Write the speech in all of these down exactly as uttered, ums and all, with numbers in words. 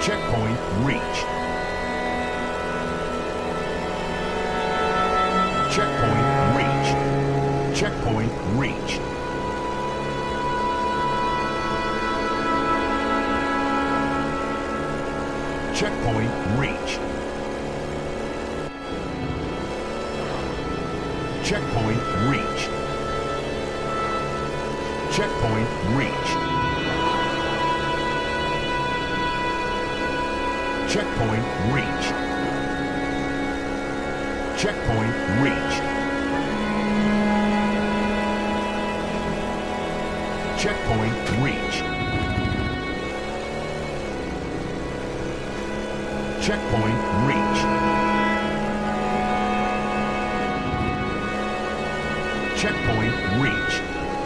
Checkpoint reached. Checkpoint reached. Checkpoint reached. Checkpoint reached. Checkpoint reached. Checkpoint reached. Checkpoint reached. Checkpoint reached. Checkpoint reached. Checkpoint reached. Checkpoint reached.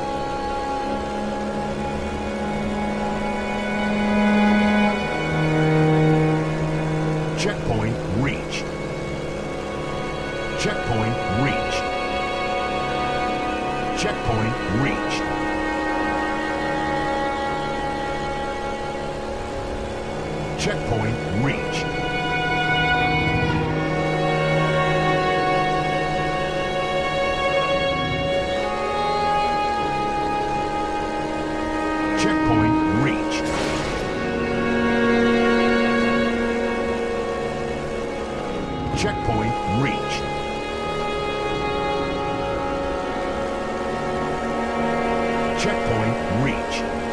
Checkpoint reached. Checkpoint reached. Checkpoint reached. Checkpoint reached. Checkpoint reached. Checkpoint reached. Checkpoint reached.